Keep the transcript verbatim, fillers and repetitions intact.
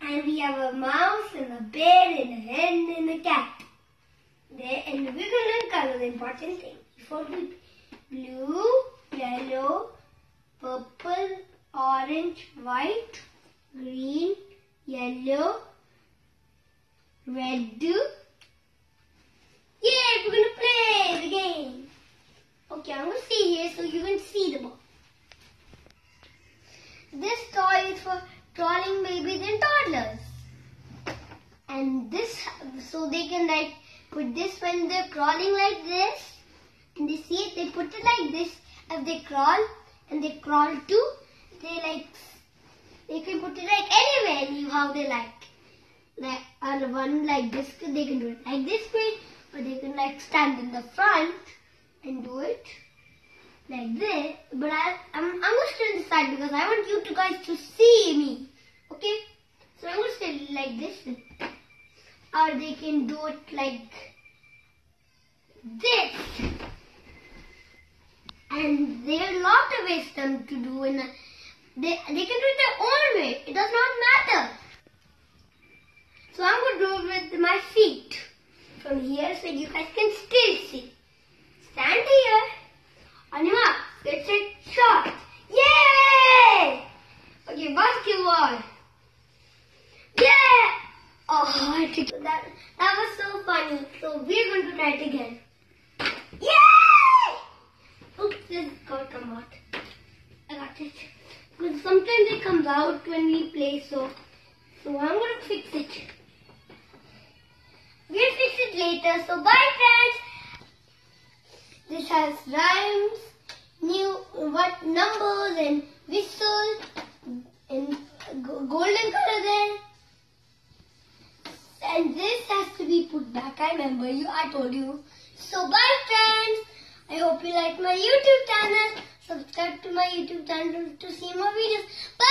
And we have a mouse and a bear and a hen and a cat. There, and we're going to learn color, the important thing. Before we blue, yellow, purple, orange, white, green, yellow, red. Yay, we're going to play the game. Okay, I'm going to stay here so you can see the ball. This toy is for crawling babies and toddlers. And this, so they can like put this when they're crawling like this. And they see it, they put it like this as they crawl. And they crawl too. They like, they can put it like anywhere, you how they like. Like on one like this, they can do it like this way. Or they can like stand in the front and do it like this. But I, I'm, I'm going to stand this side because I want you to guys to see me. Okay? So I'm going to stand like this. Or they can do it like this. And there are a lot of ways them to do in a, they, they can do it their own way. It does not matter. So I'm going to do it with my feet. From here so you guys can still see. Stand here. On your mark. Get set. Shot. Yay! Okay, basketball. Yeah! Oh, I think that, that was so funny. So we're going to try it again. Yay! Oops, this got come out. I got it. Because sometimes it comes out when we play, so, so I'm going to fix it. We'll fix it later. So bye friends. This has rhymes, new what numbers and whistle and golden color there. And this has to be put back. I remember you. I told you. So bye friends. I hope you like my YouTube channel. Subscribe to my YouTube channel to see more videos. Bye.